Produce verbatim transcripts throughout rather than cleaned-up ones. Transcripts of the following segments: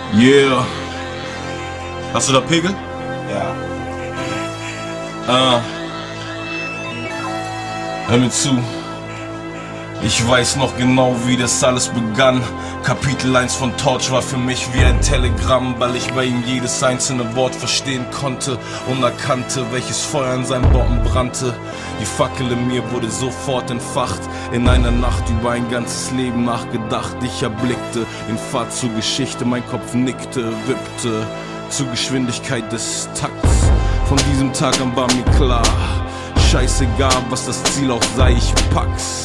Yeah. Hast du da Pegel? Ja. Ah. Hör mir zu. Ich weiß noch genau, wie das alles begann. Kapitel eins von Torch war für mich wie ein Telegramm, weil ich bei ihm jedes einzelne Wort verstehen konnte und erkannte, welches Feuer in seinen Worten brannte. Die Fackel in mir wurde sofort entfacht, in einer Nacht über ein ganzes Leben nachgedacht. Ich erblickte den Pfad zur Geschichte, mein Kopf nickte, wippte zur Geschwindigkeit des Takts. Von diesem Tag an war mir klar, scheißegal was das Ziel auch sei, ich pack's.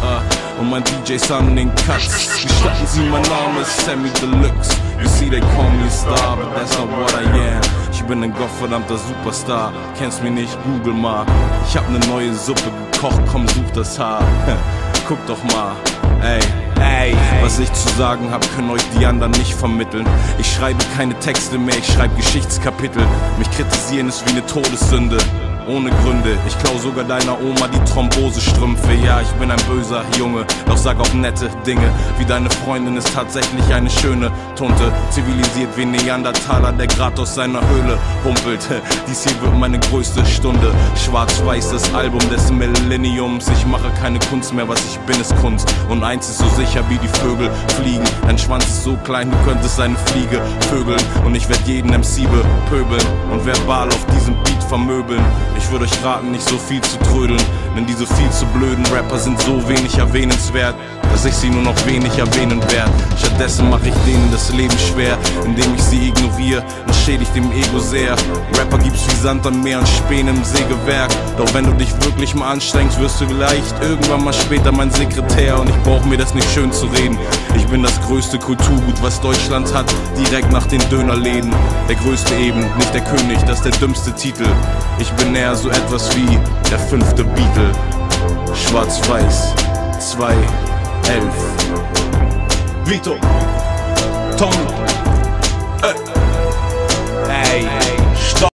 Uh, und mein D Js an den Cuts. Gestatten Sie, mein Name ist Sammy Deluxe. You see they call me a star, but that's not what I am. Ich bin ein gottverdammter Superstar. Kennst mich nicht, google mal. Ich hab ne neue Suppe gekocht, komm such das Haar. Guck doch mal, ey. Ey, was ich zu sagen hab, können euch die anderen nicht vermitteln. Ich schreibe keine Texte mehr, ich schreibe Geschichtskapitel. Mich kritisieren ist wie ne Todessünde. Ohne Gründe, ich klau sogar deiner Oma die Thrombosestrümpfe. Ja, ich bin ein böser Junge, doch sag auch nette Dinge. Wie deine Freundin ist tatsächlich eine schöne Tunte. Zivilisiert wie Neandertaler, der grad aus seiner Höhle humpelt. Dies hier wird meine größte Stunde. Schwarz-Weiß, das Album des Millenniums. Ich mache keine Kunst mehr, was ich bin ist Kunst. Und eins ist so sicher wie die Vögel fliegen. Dein Schwanz ist so klein, du könntest eine Fliege vögeln. Und ich werd jeden M C bepöbeln und verbal auf diesem Beat vermöbeln. Ich würde euch raten, nicht so viel zu trödeln, denn diese viel zu blöden Rapper sind so wenig erwähnenswert, dass ich sie nur noch wenig erwähnen werd. Stattdessen mache ich denen das Leben schwer, indem ich sie ignoriere und schädigt dem Ego sehr. Rapper gibt's wie Sand am Meer und Späne im Sägewerk. Doch wenn du dich wirklich mal anstrengst, wirst du vielleicht irgendwann mal später mein Sekretär. Und ich brauch mir das nicht schön zu reden. Ich bin das größte Kulturgut, was Deutschland hat, direkt nach den Dönerläden. Der größte eben, nicht der König, das ist der dümmste Titel. Ich bin eher so etwas wie der fünfte Beatle. Schwarz-Weiß, zwei elf. Vito, Tommy.